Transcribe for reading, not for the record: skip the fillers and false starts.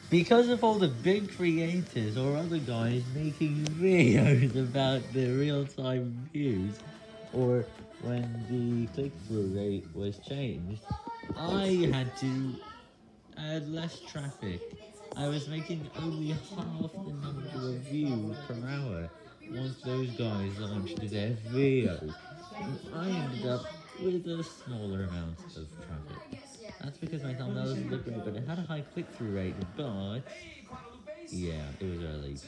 Because of all the big creators or other guys making videos about the real-time views, or when the click-through rate was changed, I had to add less traffic. I was making only half the number of views per hour once those guys launched their videos, and I ended up with a smaller amount of traffic. That's because my thumbnail doesn't look great, but it had a high click-through rate, but yeah, it was early.